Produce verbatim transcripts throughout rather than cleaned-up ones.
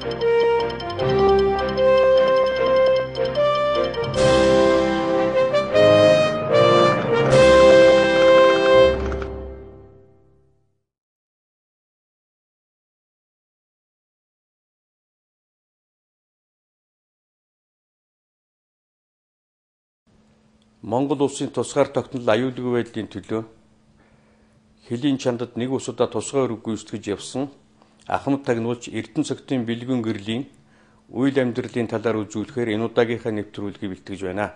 Монгол улсын тусгаар тогтнол аюулгүй байдлын төлөө Хэлийн чандад нэг ус удаа тусгай өрөг гүйцэтгэж явсан Ахмад тагнуулч Эрдэнэ цогтын бэлгэн гэрлийн үйл амьдралын талаар үзүүлэхээр энэ удаагийнхаа нэвтрүүлгийг бэлтгэж байна.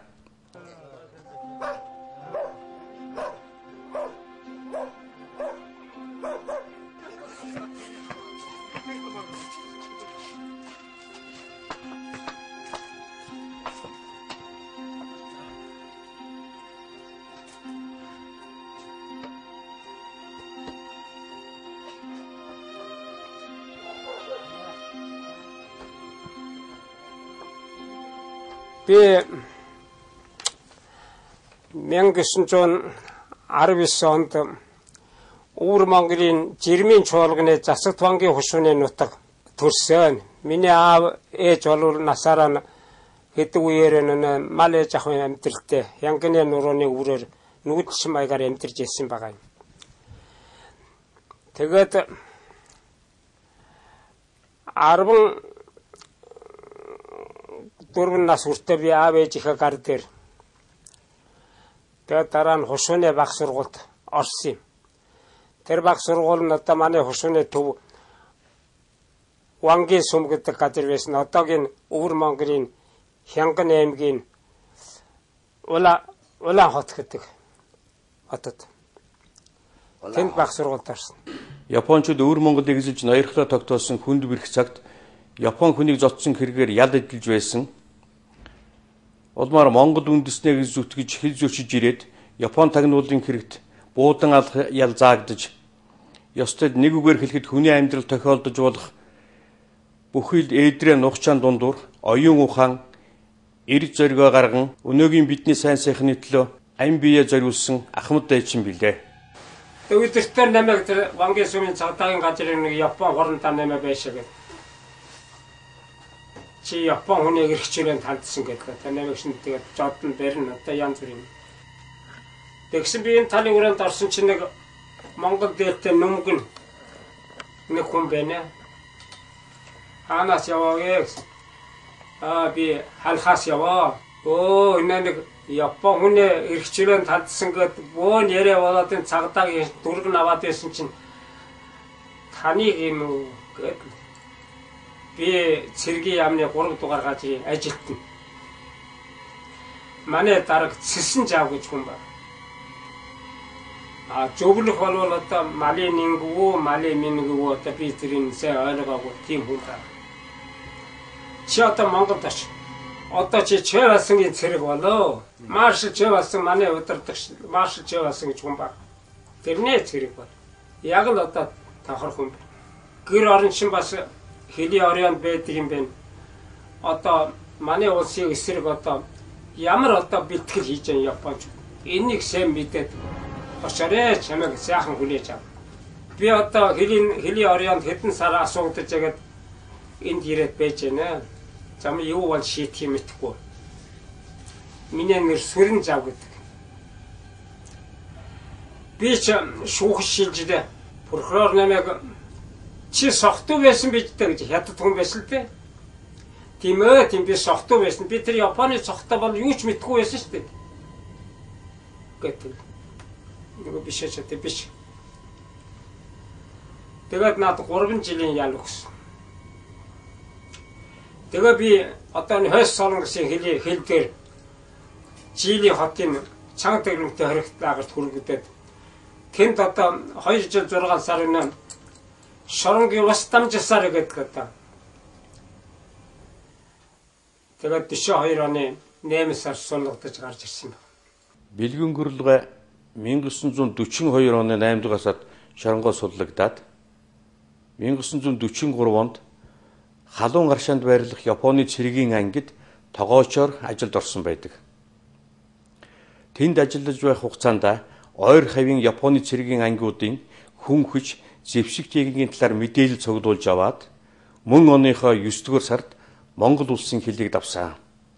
Би мянга gyusunzon арвис онд Өвөр Монголын Жирмийн чуулганы засаг туангийн хушууны нутаг төрсөн. Миний аав ээж бол насаараа хэдэг үеэр нэ мал ээж ахын амьдралтай янганы нурууны үрээр нүүдэлчин маягаар амьдарч ирсэн байгаа юм. Тэгээд арван дөрвөн нас хүртэл би аав ээжийнхээ гар дээр. Тэгээд дараа нь хушууны баг сургуульд орсон юм. Тэр баг сургууль нь одоо манай хушууны төв Вангийн сум гэдэг газар байсан. Одоогийн Өвөр Монголын Хянган аймгийн Ула Улаан хот гэдэг хотод. Тэнд баг сургуульд орсон. Япончууд Өвөр Монголыг эзэлж ноёрхлоо тогтоосон хүнд бэрх цагт Япон хүнийг зодсон хэрэгээр ял эдэлж байсан. Улмаар Монгол үндэснээ зүтгэж хил зөрчиж ирээд Япон тагнуулын хэрэгт буудан алх ял заагдаж ёстой нэг үгээр хэлэхэд хүний амьдрал тохиолдож болох бүхэл ээдрээ нухчаан дундуур оюун ухаан эрг зоригоо гарган өнөөгийн бидний сайн сайхны төлөө ам бие зориулсан Ахмад дайчин билээ. Өдөртөө намайг Вангийн сумын цагдаагийн газрын нэг Япон хоронтаа нэмэ байшаа гэдэг. Чи Япон хүнийг эрхчлэн тандсан гэдэг. Танайг шин тэгээд жодон барина одоо янз бүр юм. Тэгсэн би энэ талын өрөөнд орсон чинь нэг Монгол дээлтэй нүмгэн нэг хүн байна. Ханаас яваа гэсэн. Аа би халхаас яваа. Оо энэ нэг Япон хүнийг эрхчлэн тандсан гэдэг бөөн яриа болоод энэ цагдаагийн дүрг наваад байсан чинь таныг юм уу гэдэг. Би цэргийн яамны гурав дугаар газрын ажилтан. Манай дарга Цэсэн жав гэж хүн ба. А зөвлөх болвол одоо малын нэнгүү, малын мингүү одоо би тэрийг сайн ойлгоогүй тийм хүн та. Чи одоо Монголд оч. Одоо чи Чэвасангийн цэрэг болоо. Маршал Чэвасан манай удирдагч Маршал Чэвасан гэж хүн ба. Тэрний цэрэг бол. Яг л одоо тохор хүн. Гэр орон шин бас Хэлийн оройнд байдаг юм байна. Одоо манай улсын эсрэг одоо ямар одоо бэлтгэл хийж байгаа Японч. Энийг сайн мэдээд очоорой чамайг сайхан хүлээж ав. Би одоо Хэлийн Хэлийн оройнд хэдэн сар асуугдаж ягаад энд ирээд байж байна. Зам юу бол шийдэх юм мэдэхгүй. Миний нэр Сүрэн зав гэдэг. Би ч шүүх шилжлээ. Прокурор намайг чи сохтуу байсан биз дээ гэж хятад хүн байсан л дээ. Тийм ээ, тийм би сохтуу байсан. Би тэр Японы сохтой бол юу ч мэдгүй байсан шүү дээ. Гэтэл нөгөө биш ч гэдэг биш. Тэгээд надад гурван жилийн ял өгсөн. Тэгээ би одоо энэ хойс солонгосын хэл хэл дээр Жили хотын чанга төгрөгтэй хоригт лагерт хүргэгдээд тэнд одоо хоёр жил зургаан сар өнөө Шоронгийн бас дамжсаар гэдэг одоо. Тэгээд дэше хоёр оны найман сар суулгадаж гарч ирсэн байна. Бэлгэн гүрэлгээ мянга девятьсот дөрвөн хоёр оны найман дугаар сард Шоронгоо суллагдаад мянга девятьсот дөрвөн гурав онд халуун гаршаанд байрлах Японы цэргийн ангид тогоочоор ажилд орсон байдаг. Тэнд ажиллаж байх хугацаанд ойр хавийн Японы цэргийн ангиудын хүн хүч зэвсэг техникийн талаар мэдээлэл цуглуулж аваад мөн оныхоо есдүгээр сард Монгол улсын хөлийг давсан.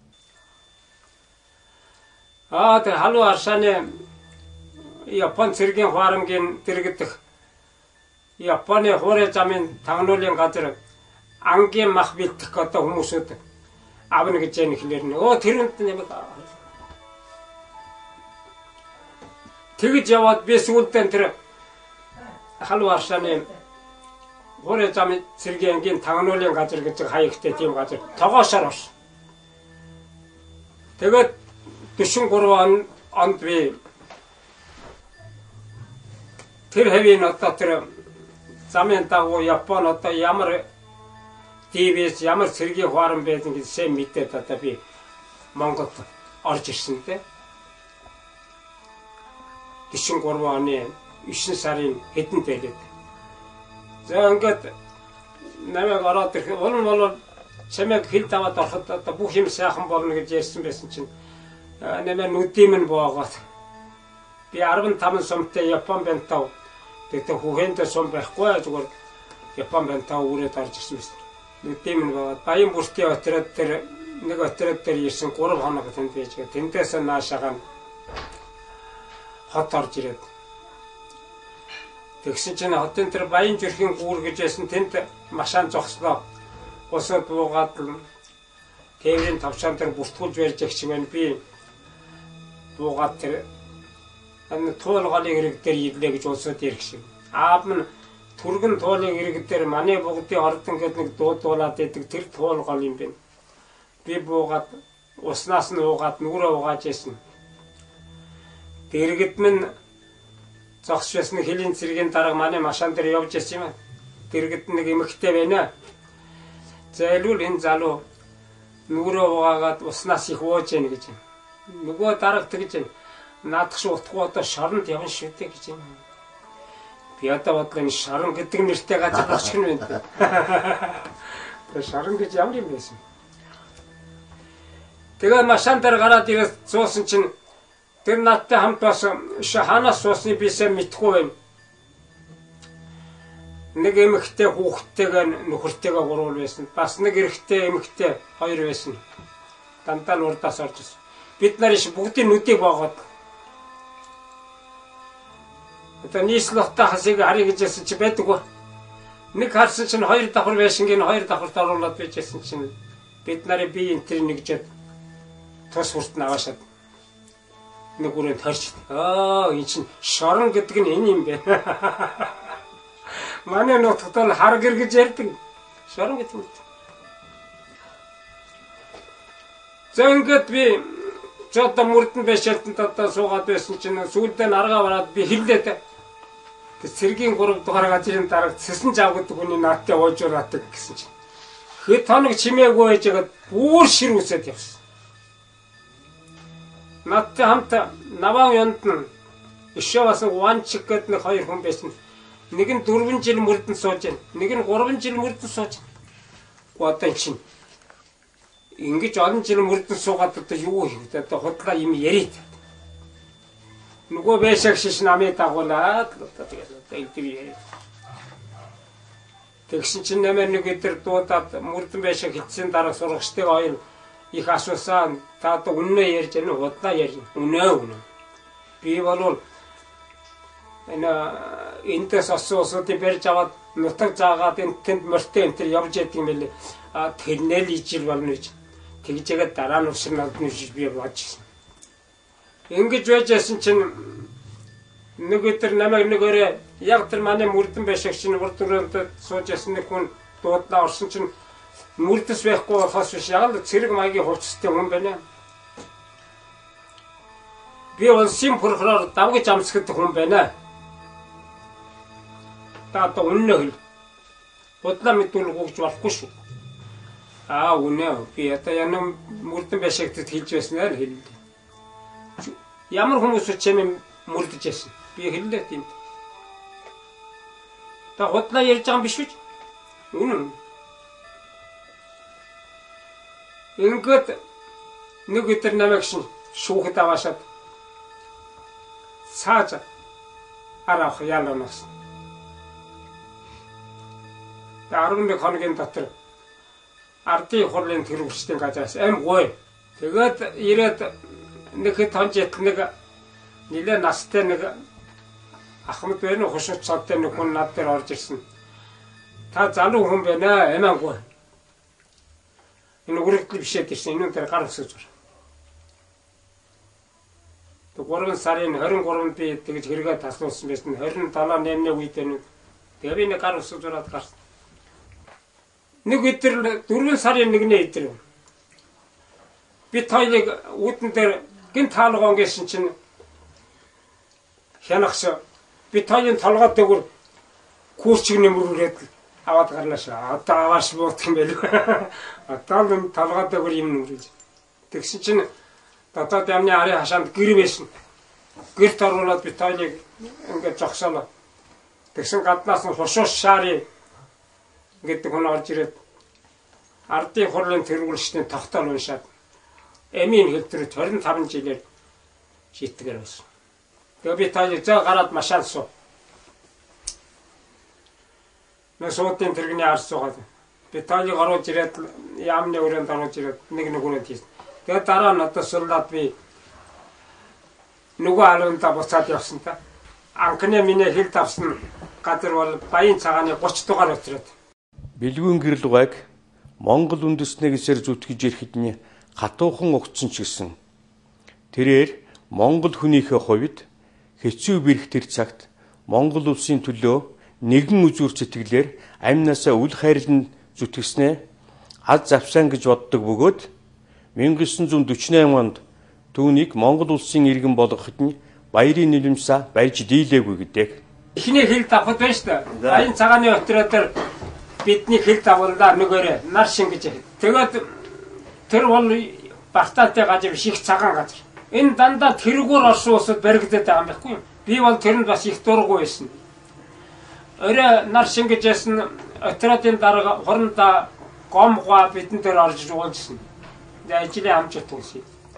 Аа тэр халуун аршааны Япон цэргийн хуарамгийн дэргэдэх Японы хуурай замын тагнуулын газар ангийн мах бэлтгэх одоо хүмүүсүүд авна гэж яах хэлээр нэ. Оо тэрүнд нэмэг тэгж яваад би сүүлдээ тэр халуун аршааны хуурай замын цэргийн ангийн тагнуулын газар гэж хаягтай тийм газар тогоошоор орсон. Тэгээд дөрвөн гурван онд би тэр хэвийн одоо тэр замын дагуу Япон одоо ямар ТВ-с ямар цэргийн хуаран байсан гэж сайн мэдээд одоо би Монголд орж ирсэн дээ. дөрвөн гурван оны девэн сарын хэдэнд байлээ. За ингээд намайг ороод ирэх бол бол чамайг хил таваад ороход одоо бүх юм сайхан болно гэж ярьсан байсан чинь намайг нүдэм нь боогоод би арван таван сумтай Япон бентав тэгтээ хүүхэндээ сум байхгүй зүгээр Япон бентав үрээд орж ирсэн байсан. Нүдэм нь боогоод Баян бүртийн отряд дээр нэг отряд дээр ирсэн гурав хоног тэнд байж гээ тэндээс наашаага хот орж ирээд тэгсэн чинь хотын тэр Баян зүрхийн гүүр гэж байсан тэнд машаан зогслоо. Усад буугаад тээврийн тавчаан дээр бүртгүүлж барьж ягч мэн би буугаад тэр ан туулганы хэрэг дээр ирлээ гэж улсад ирэх шиг. Аав минь түргэн туулын хэрэг дээр манай бүгдийн ордон гэдэг нэг дуудуулаад идэг тэр туулгал юм бэ. Би буугаад уснаас нь уугаад нүрээ угааж ийсэн. Дэргэд минь зогсож байсан хэлийн цэргийн дарга манай машаан дээр явж ирсэн юм. Дэргэд нэг эмэгтэй байна. Зайлуул энэ залуу нүрээ угаагаад уснаас их ууж яана гэж. Нөгөө дарга тэгж наадах шиг утгагүй одоо шоронд явна шүү дээ гэж юм. Би одоо бодлоо энэ шорон гэдэг нэртэй газар очих нь байна. Тэр шорон гэж ямар юм байсан. Тэгээ машаан дээр гараад ирээд суусан чинь тэр надтай хамт бас ханаас суусны би сайн мэдхгүй байна. Нэг эмэгтэй хүүхдтэйгээ нөхөртэйгээ гурвал байсан. Бас нэг эрэгтэй эмэгтэй хоёр байсан. Дандаа нь урдаас орж ирсэн. Бид нар иш бүгдийн нүдийг боогоод одоо нийслэлтэй хасыг харъя гэж хэлсэн чи байдаггүй. Нэг харсан чинь хоёр давхар байшингийн хоёр давхарт оруулаад байжсэн чинь бид нарын бие энэ тэр нэгжээд тус хүрт наваашаад нэг үрээд харж аа энэ чинь шорон гэдэг нь энэ юм бэ. Манай нутагт л хар гэр гэж ярьдаг. Шорон гэдэг нь. За ингээд би ч одоо мөрдөн байшаалтанд одоо суугаад байсан чинь сүүлдээ наргаа бараад би хэллээ. Тэг цэргийн гурав дугаар газрын дарга цэсэн жав гэдэг хүний наадтай уужруулаадаг гэсэн чинь. Хэд хоног чимээгүй байж байгаа бүр шир үсээд явсан. Надтай хамт наван янд нь ишээ бас ванчик гэдэг нэг хоёр хүн байсан. Нэг нь дөрвөн жил мөрдөн сууж байна. Нэг нь гурван жил мөрдөн сууж байна. Одоо чинь ингэж олон жил мөрдөн суугаад одоо юу хийв? Одоо худлаа юм яриад. Нөгөө байшааг шиш намыг дагуулаад одоо тэгээд элдв яриад. Тэгсэн чинь нэмэр нэг өдөр дуудаад мөрдөн байшааг хитсэн дараа сургачтай хоёр их асуусан. Та одоо үннээ ярьж байна уу? Худлаа ярьж. Үнээ үнэ. Би бол энэ энэс осоосуудыг барьж аваад нутаг заагаад энэ тэнд мөртөө энэ төр явж яадаг юм байлээ. А тэрнээ л ижил болно гэж. Тэгж яагаад дараа нь усрын алдны жиж би бодчихсон. Ингэж байжсэн чинь нэг өдөр намайг нэг өрөө яг тэр манай мөрдөн байшааг чинь урд өрөөнд сууж ясан нэг хүн дуудлаа орсон чинь мөрдөс байхгүй болохоос биш яг л цэрэг маягийн хувцастай хүн байна. Би улсын прокурор давгаж амсгад хүн байна. Та одоо үнэн хэл. Бодлоо мэдүүлэх үгж болохгүй шүү. Аа үнэ би одоо янам мөрдөн байшаагт хэлж байснаар хэллээ. Ямар хүмүүс ч юм мөрдөж яасан. Би хэллээ тийм. Та бодлоо ярьж байгаа юм биш үү? Үнэн. Ингээд нэг өдөр намайг шин шүүхэд аваашаад цааж арах яланаас. арван нэг хоногийн дотор ардын хурлын тэр үрчтийн газраас аим гоё. Тэгээд ирээд нэг тонж ит нэг нилээ настай нэг ахмад байна уу хушууч цодтой нэг хүн над дээр орж ирсэн. Та залуу хүн байна аа амаагүй. Энэ үргэлжлэл бишээд ирсэн. Энэ дээр гар өсөж байна. Тэг гурван сарын хорин гурванд би тэгж хэрэгэ таслуулсан байсан. хорин талаа нэмнэ үед нэг тэгээ би нэг гар өсөж ороод гарсан. Нэг өдөр дөрвөн сарын нэгний өдөр. Би тойлог үүдэн дээр гин таалгоон гэсэн чинь хянахс би тойлын толгой дээгүр курчиг нэмрүүлээд аваад гарлаа шээ. Одоо авааш буутах юм байл. Одоо л толгой дээгүр юм нэмрүүлж. Тэгсэн чинь дотоод ямны арын хашаанд гэр байсан. Гэрт оруулаад би тойлыг ингээд зогсоолоо. Тэгсэн гаднаас нь хушууш шари гэдэг хүн орж ирээд ардын хурлын тэргүүлчдийн тогтоол уншаад эмийн хэлтрээ хорин таван жилээр шийтгээр байсан. Тэгээ би тойлыг зөө гараад машаал суу. Нэг суудын тэрэгний арс суугаад би тойлыг оруулж ирээд яамны өрөөнд оруулж ирээд нэг нэгүнэд хийсэн. Тэгээд дараа нь одоо суулаад би нөгөө алуунда буцаад явсан та. Анхны миний хэл тавсан газар бол Баян цагааны гурван дугаар өтрөөд. Бэлгүүн гэрэл гуайг Монгол үндэсний гисээр зүтгэж ирэхэд нь хатуухан угтсан ч гэсэн тэрээр Монгол хүнийхээ хувьд хэцүү бэрх тэр цагт Монгол улсын төлөө нэгэн үзүүр сэтгэлээр амнасаа үл хайрлан зүтгэснээ аз завсан гэж боддог бөгөөд 천구 дөрвөн онд түүнийг Монгол улсын иргэн болгоход нь баярын нулимсаа барьж дийлээгүй гэдэг. Эхний хэл давхад байна шүү дээ. Баян цагааны өтрөөдөр бидний хэл давлаа нөгөөрэ нар шингэж. Тэгээд тэр бол Бартаатай газар биш их цагаан газар. Энэ дандаа тэргүүр оршин усад баригдаад байгаа юм байхгүй юу? Би бол тэрэнд бас их дургу байсан. Орой нар шингэжсэн өтрөөдийн дарга хорондоо гомгоо бидэн дээр орж уулзсан. Ажлын хамт утгуулсан.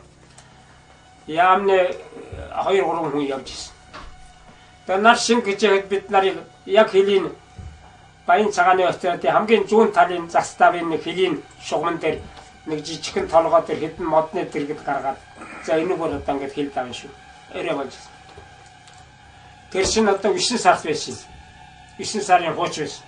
Яамны хоёр гурван хүн явж ирсэн. Тэгээ нар шингэжээд бид нарыг яг хэлийн Баян цагааны өтрөөдийн хамгийн зүүн талын заставын нэг хэлийн шугамн дээр нэг жижигхэн толгой дээр хэдэн модны дэргэд гаргаад за энийг бол одоо ингээд хэл давна шүү. Орой болж. Тэр чинь одоо девять сард байсан. девять сарын хууч байсан.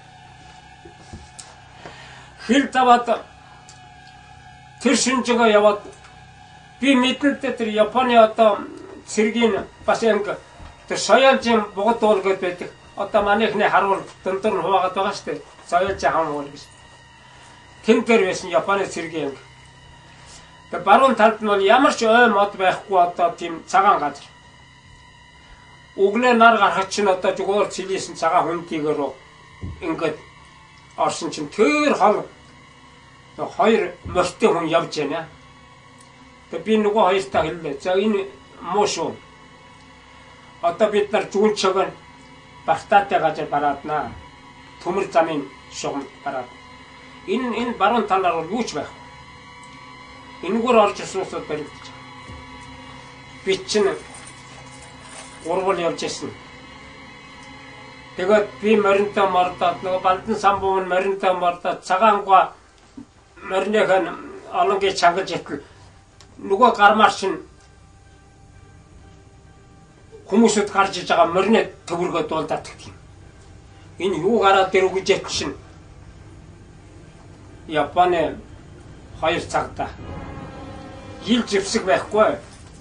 Хэл даваад тэр шинжгээ яваад би мэднэдээ тэр Японы одоо цэргийн бас анги тэр соёлжийн бугад уул гэдэг байдаг. Одоо манайхны харуул дундар нь хуваагаад байгаа шүү дээ. Соёлжийн хам уул гэж. Тэн дээр байсан Японы цэргийн анги. Тэгээ баруун талд нь бол ямар ч ой мод байхгүй одоо тийм цагаан газар. Углээ нар гарахад чинь одоо зүгээр цэлийсэн цагаан хүндийгээр ингээд орсон чинь тэр хол хоёр мөртөө хүн явж байна. Тэгээ би нөгөө хоёртаа хэллээ. За энэ муу шүү. Одоо бид нар зүүн чөг Бартаатай газар барааднаа. Төмөр замын шугам бараад. Энэ энэ баруун талаар бол юу ч байхгүй. Энэгээр орж ирсэнсүүд баригдаж байгаа. Би чинь урвал явж ирсэн. Тэгээд би моринтой мордоод нөгөө Балдан самбуун моринтой мордоод цагаангаа морныхон олонгийн чангаж итгэл нөгөө гармаар чинь хүмүүсүүд гарч иж байгаа морины төвөргөө дуулдаад гэх юм. Энэ юу гараад ир үгэж чинь Японы хоёр цагта ил зэвсэг байхгүй.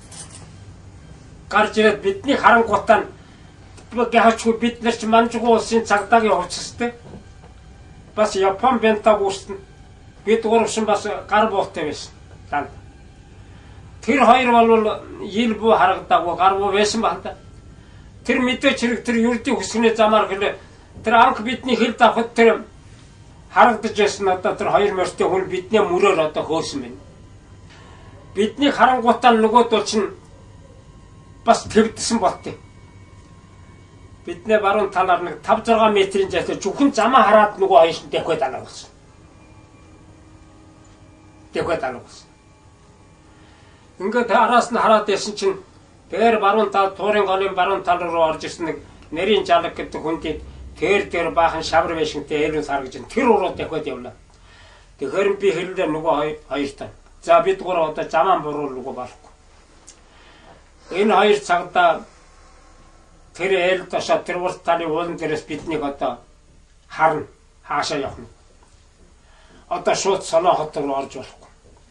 Гарч ирээд бидний харангуутаа гяхачгүй бид нар ч манжгүй улсын цагдаагийн хувцастай. Бас Япон бентаг үүснэ. Бид гурвшин бас гар буухтай байсан. Тэр хоёр бол ил буу харагдаагүй гар буу байсан байна. Тэр мэдээч хэрэг тэр юрдийн хүсгний замаар гэлээ тэр анх бидний хэл давхад тэр харагдаж байсан одоо тэр хоёр морьтой хүн бидний мөрөөр одоо хөөсөн байна. Бидний харангуутаа нөгөөд бол чинь бас твдсэн болтой. Бидний баруун талаар нэг тавь зургаан метрийн зайтай зөвхөн замаа хараад нөгөө хоёр шин дэхвэд алга болсон. Дэхвэд алга болсон. Ингээд араас нь хараад байсан чинь тэр баруун тал туурын голын баруун тал руу орж ирсэн нэг нэрийн жалаг гэдэг хүндийг Тэр дээр баахан шавар байшинтай ээлэн сар гэж тэр уруу дахиад явлаа. Тэгэхээр би хэллээ нөгөө хоёртай. За бид гурав одоо заман буруулгүй болохгүй. Энэ хоёр цагта тэр ээл ташаа тэр урт таны уулан дээрээс биднийг одоо харна. Хаашаа явах нь. Одоо шууд Солон хот руу орж болохгүй.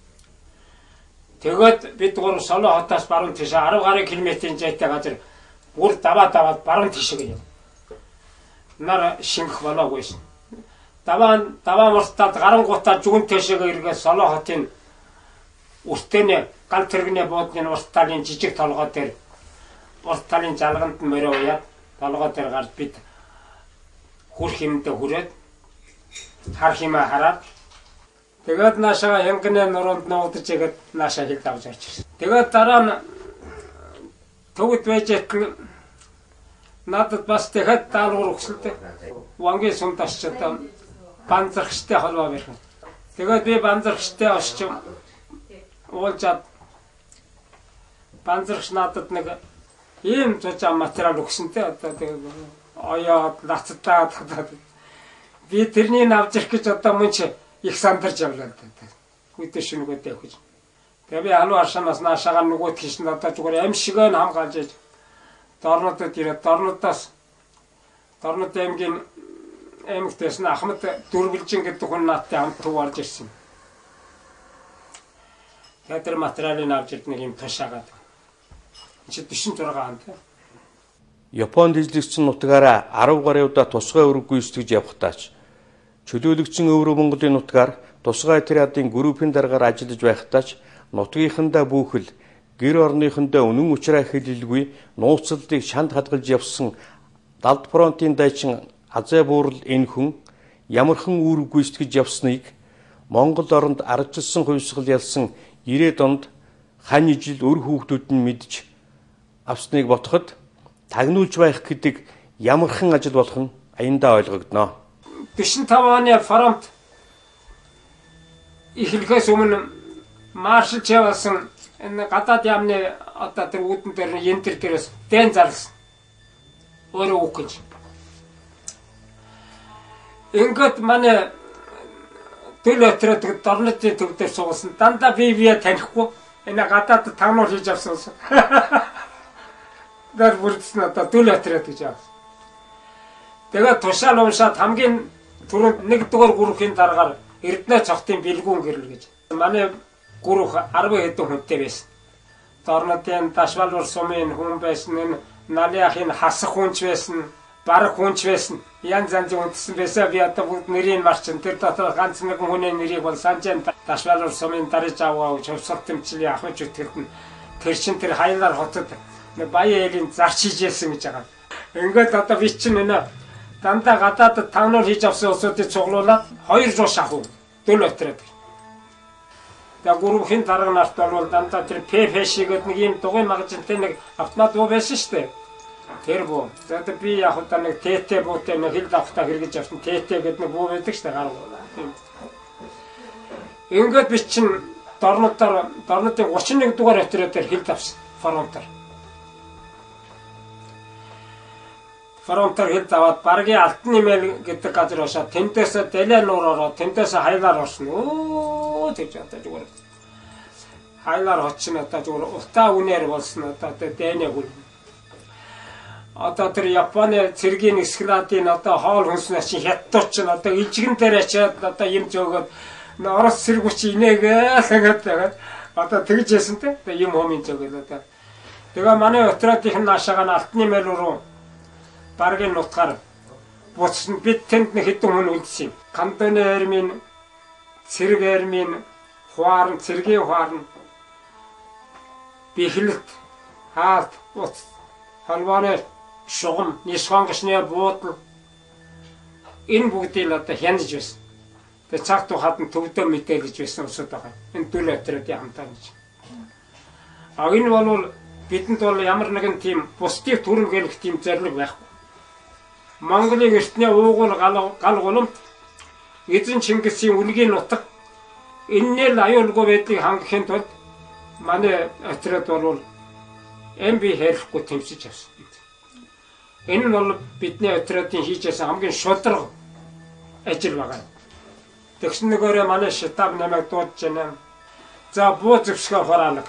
Тэгээд бид гурав Солон хотоос баруун тийш арав гаруй километрийн зайтай газар бүр даваа даваад баруун тийшээ яв. Нар шингэх болоогүйсэн. Даваа даваа мартаад гарангуутаа зүгэн тийшээ эргээ Солон хотын үртэнэ гал тэрэгнээ буудны урт талын жижиг толгой дээр урт талын жалганд нь мөрөө уяад толгой дээр гарч бид хүрх юмдээ хүрээд харах юмаа хараад тэгээд наашаа янгны нуруунд нуудаж игээд наашаа хил давж орж ирсэн. Тэгээд дараа нь төгөд байж итэл надад бас тэгэхэд даалгавар өгсөлтэй. Вангийн сум тасчаад банзархштай холбоо барих. Тэгээд би банзархштай очиж уулзаад банзархш надад нэг ийм зузаан материал өгсөнтэй одоо тэгээд оёод нацтаад би тэрний авч ирэх гэж одоо мөн чи их сандарч явлаа гэдэг. Хүйтэ шингөөдэй гэж. Тэгээ би алуу аршанаас наашаага нөгөө тийш нь одоо зүгээр ам шигөө хамгаалж иж дорнодод ирээд дорнодоос дорнод аймгийн аймагтээс нь Ахмад Дөрвөлжин гэдэг хүн наадтай хамт төв орж ирсэн. Тэгээ тэр материалыг авч ирд нэг юм тушаагаад. Чи дөрвөн зураг аан тэ. Японд эзлэгдсэн нутгаараа арав гаруй удаа тусгай өрөг гүйцэтгэж явхдаач чөлөөлөгчсөн Өврөө Монголын нутгаар тусгай отрядын группийн дараагаар ажиллаж байхдаач нутгийнхандаа бүхэл гэр орныхондоо үнэн учраа хэлэлгүй нууцлалыг шанд хадгалж явсан Далд фронтын дайчин Азай буурал энэ хүн ямархан үүрэг гүйцэтгэж явсныг Монгол оронд ардчилсан хувьсгал ялсан ирээд онд хань ижил өр хүүхдүүд нь мэдж авсныг ботход тагнуулж байх гэдэг ямархан ажил болох нь аяндаа ойлгогдно. Бишин таваны фронт эхлэхээс өмнө маршалч явсан энэ гадаад яамны одоо тэр үүдэн дээр янтер дээрээс дэн зарлсан. Өөрөө үг гэж. Ингээд манай төлөө өтрөд дорнотын төв дээр суусан. Дандаа би бие танихгүй энэ гадаад тавнуул хийж авсан. Гэр бүрдсэн одоо төлөө өтрөд гэж авсан. Тэгээд тушаал уншаад хамгийн түрүүнд нэг дугаар гүрхийн дараагаар Эрдэнэ цогтын бэлгүүн гэрэл гэж. Манай гүрх арван хэдэн хүнтэй байсан. Дорнотын Дашвалвар сумын хүн байсан, энэ Налиахын хасах хүнч байсан, бараг хүнч байсан. Янз янзын хүнсэн байсан. Би одоо бүгд нэрийг марчин. Тэр дотор ганц нэг хүний нэрийг бол Санжин Дашвалвар сумын дариж аваа Чавсар тэмцлийн ахмад жүтгэрт нь тэр чин тэр хайлаар хотод баян элийн зарч хийжсэн гэж байгаа. Ингээд одоо би чинь энэ дандаа гадаад тавнуул хийж авсан усуудыг цуглуулаад хоёр жоо шахуу дөл өтрээд. Тэгээ гурвын дарга нарт бол дандаа тэр ПП шигэд нэг юм дугуй магазинтай нэг автомат буу байсан шүү дээ. Тэр буу. За би яг удаа нэг ТТ буутай нэг хил давхтаа хэрэгж авсан ТТ гэдэг нэг буу байдаг шүү дээ гарав. Ингээд би чинь дорнотоор дорнотын гурван нэг дугаар өтрээд тэр хил давсан фронтоор. Фронтоор хэл даваад баргийн алтан нэмэл гэдэг газар уушаад тэндээс дэлээ нуур ороод тэндээс хайлаар орсон. Оо тэгж одоо зүгээр. Хайлаар очсон одоо зүгээр утаа үнээр болсон одоо дэнэ гүл. Одоо тэр Японы цэргийн эсгнадын одоо хоол хүнснээс чи хятадч нь одоо ижигэн дээр ачаад одоо юм зөөгөөд орос цэргүүч инээгээл ингээд одоо тэгж яасан те юм хомын зөөгөөд одоо. Тэгээ манай отрядын наашаага алтан нэмэл руу баргийн нутгаар буцсан бид тэнд нэг хэдэн хүн үлдсэн. Канданы армийн цэрэг армийн хуарн цэргийн хуарн бихлэлт хаалт уц халваны шугам нисхонгочны буудал энэ бүгдийг одоо хянаж байсан. Тэгээ цагт хатан төвдөө мэдээлж байсан усуд байгаа. Энэ дөл өтрөдийн хамтаа гэж. А энэ бол бидэнд бол ямар нэгэн тийм бусдыг түрэмгээлэх тийм зорилго байхгүй. Монголын эртний уугуул гал гуламт эзэн Чингисийн үнгийн нутаг энэний л аюулгүй байдлыг хангахын тулд манай отряд бол эм би хэрэггүй тэмцэж авсан. Энэ нь бол бидний отрядын хийж байсан хамгийн шударга ажил байгаа. Тэгсэн нэгээрээ манай штаб намайг дуудаж байна. За буу зөвсгөө хураалга.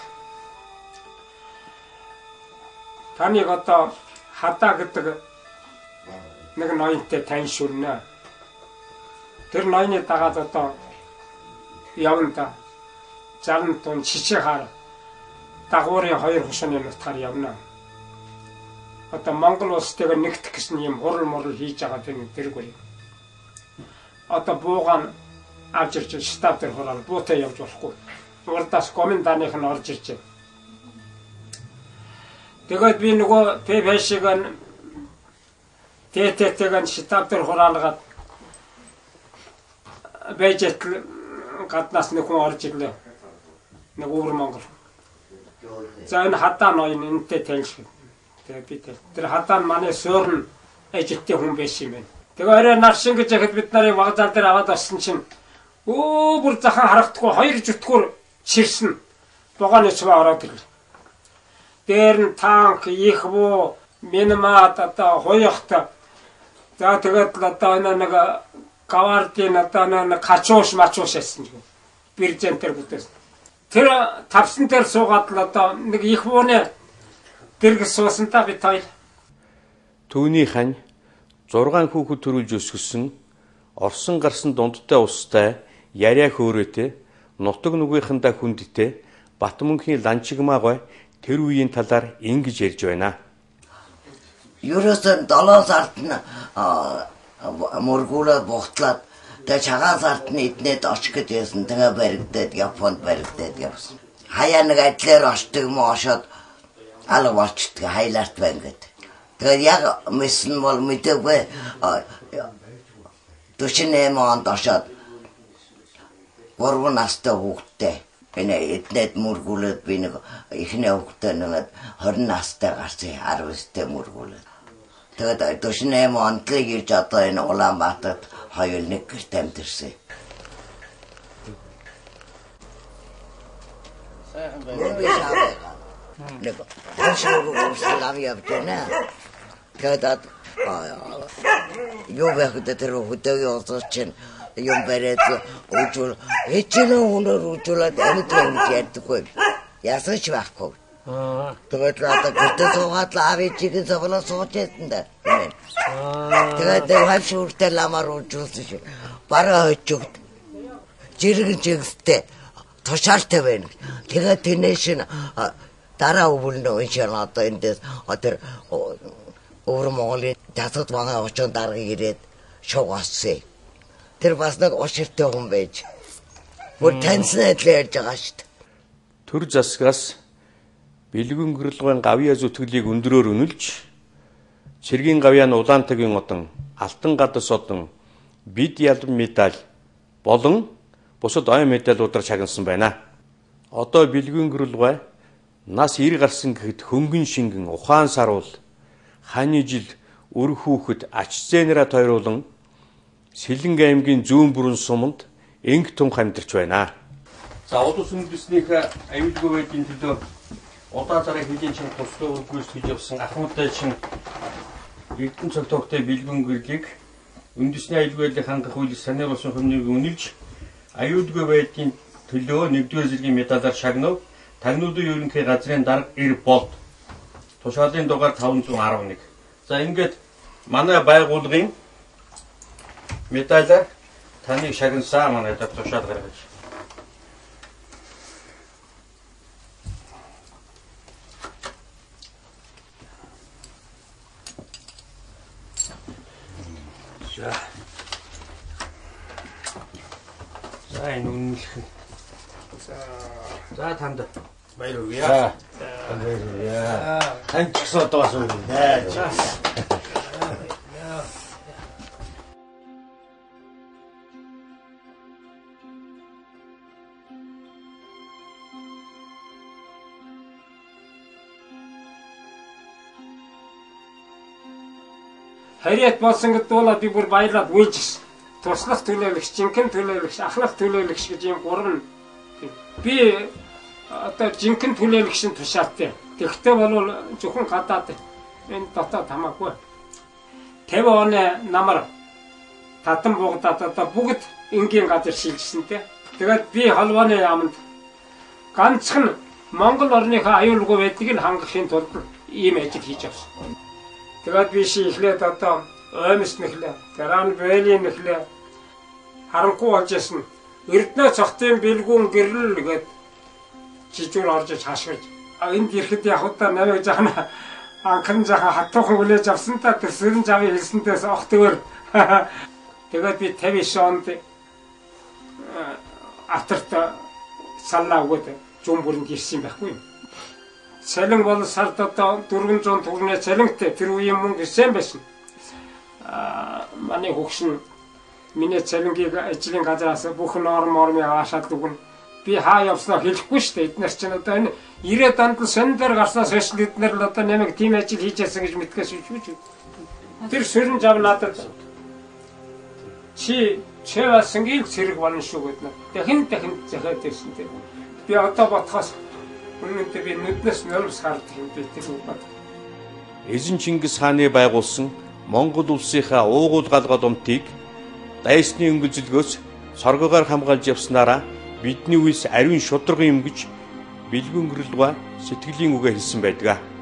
Таныг одоо хадаа гэдэг нэг ноёнтой таньшуулна. Тэр ноёны дагаад одоо явна да. Зарн тун чичээр дагуурын хоёр хушууны нутгаар явна. Одоо Монгол улстэйгээ нэгдэх гэсэн юм хурал мурал хийж байгаа тийм тэргүй. Одоо буугаан авч ирж штаб дээр хураал буутай явж болохгүй. Урдаас коменданых нь орж ирж. Тэгээд би нөгөө пэпэшиг нь тэтэтэйг нь штаб дээр хураалгаад бэжэт гаднаас нэг хүн орж ирлээ. Нэг өвөр Монгол. За энэ хадаа ноён энэтэй таньш. Тэгээд би тэр хадаа манай суурн ажилтны хүн байсан юм байна. Тэгээ орой наршин гэж яхад бид нарыг вокзал дээр аваад орсон чинь өө бүр захан харагдахгүй хоёр зүтгүүр чирсэн богоны цэвэ ороод ирлээ. Дээр нь танк, их буу, миномат одоо хоёрт. За тэгээд одоо энэ нэг гавардын одоо нэг качууш мачууш байсан юм. Биржен дээр бүтээс. Тэр тавсан дээр суугаад л одоо нэг их бууны дэргэс суусантаа бит хоёр. Түүний хань зургаан хүүхэд төрүүлж өсгсөн орсон гарсан дундтай устай яриа хөөрөөтэй нутаг нүгийнхэнда хүндтэй Батмөнхийн ланчигмаа тэр үеийн талаар ингэж ярьж байна. Ерөөсөн долоо сард нь мөргүүлээд бухтлаад тэгээ цагаан сард нь эднээд очих гэдээсэн тэгээ баригдаад Японд баригдаад явсан. Хаяа нэг ажлаар очдөг мó ошоод алга болчдөг хайлаарт байна гэдэг. Тэгээд яг мэсэн бол мэдээгүй дөрвөн онд очоод гурван настай хүүхдтэй энэ эднээд мөргүүлээд би нэг ихний хүүхдтэй нэг хорин настай гарсан арав настай мөргүүлээд. Тэгээд дөрвөн онд л ирж одоо энэ Улаанбаатарт хоёр нэг гэрт амьдэрсэн. Нэг хашуур уурслав явдана. Тэгээд юу байхад тэр хөдөө явуулсан юм барээд уужул хичнээн өнөр уужуулаад амьд амьд ярьдаггүй. Ясаж байхгүй. Тэгээд одоо гэртээ суугаад авичиг зовлоо сууж байсан да. Тэгээд хашууртай ламаар уужуулсан шиг бараа хойчогд жиргэн жигстэй тушаалтай байна. Тэгээд тэнэш дараа өвөлнө уншаал одоо эндээс одоо өвөр Монголын дасгад манай очон дарга ирээд шугассан. Тэр бас нэг уширтай хүн байж. Бүр таньсан адил ярьж байгаа шүү дээ. Төр засгаас бэлгэн гэрэлгэн гавья зүтгэлийг өндрөөр үнэлж цэргийн гавьяаны Улаантагийн одон алтан гадас одон бид ялан медаль болон бусад ой медалиудаар чагнасан байна. Одоо бэлгэн гэрэлгэн нас ир гарсан гэхэд хөнгөн шингэн ухаан саруул ханы жил өр хүүхэд ач зээнэрэ тойруулан Сэлэнг аймгийн зүүн бүрэн суманд энг тунх амьдарч байна. За улс үндэснийхээ аюулгүй байдлын төлөө удаа дараа хэдийн чин туслах гүйцэтгэж явсан ахмадтай чин Эрдэнэ цогтогтой бэлгэн гэрлийг үндэсний аюулгүй байдлыг хангах үйлс санаа болсон хүмүүнийг үнэлж аюулгүй байдлын төлөө нэгдүгээр зэргийн медалаар шагнав. Тагнуудын ерөнхий газрын дарга эр болд. Тушаалын дугаар таван зуун арав нэг. За ингээд манай байгууллагын медалаар таныг шагнасан манай тушаал гаргаж. За. За энэ үнэлэх. За. За танд баяр хүргэе. За. Баяр хүргэе. Танд ч гэсэн одоо бас үргэлж. За. Хариат болсон гэдэг бол би бүр баярлаад үйж туслах төлөөлөгч, жинхэнэ төлөөлөгч, ахлах төлөөлөгч гэж юм гурван би одоо жинхэнэ төлөөлөгчийн тушаалтай. Тэгвэл бол зөвхөн гадаад энэ дотоод хамаагүй. тавин оны намар татан буугадаад одоо бүгд энгийн газар шилжсэнтэй. Тэгээд би холбооны яамд ганцхан Монгол орныхоо аюулгүй байдгийг нь хангахын тулд ийм ажил хийж авсан. Тэгээд би ши эхлээд одоо оймс нэхлээ, Таран Бэлийн нэхлээ харанхуй болж ясна. Эрдэнэ цогтын бэлгүүн гэрэл гээд жижүүр орж хаашгиж. А энд ирэхэд яг удаа намайг жаана анхан жаха хатуухан хүлээж авсан та тэрсэрэн жавын хэлсэнтээс огтгоор. Тэгээд би тавин онд атарт саллаа өгөөд зүүн бүрэнд ирсэн байхгүй юу. Цалин бол сард одоо дөрвөн зуун төгрөгийн цалинтай тэр үеийн мөнгө ирсэн байсан. Аа манай хөгшин миний цалингийг ажлын газраас бүх норм нормыг хаашаад дүгэн би хаа явснаа хэлэхгүй шүү дээ. Эднэр чинь одоо энэ ирээд дандал сонин дээр гарснаас хойш эднэр л одоо нэмэг тийм ажил хийж яасан гэж мэдгээс үгүй. Тэр сөрөн жав надад чи чэвасангийн зэрэг болно шүү гэдэг. Дахин дахин захиад ирсэн тийм. Би одоо бодхоос үнэнтэй би нүднээс нөрвс харддаг юм би тэр үг бод. Эзэн Чингис хааны байгуулсан Монгол улсынхаа уугуул галгал умтыг дайсны өнгөлзөлгөөс соргоогоор хамгаалж явснараа бидний үйлс ариун шударга юм гэж бэлгүн гэрэлга сэтгэлийн үгээ хэлсэн байдаг.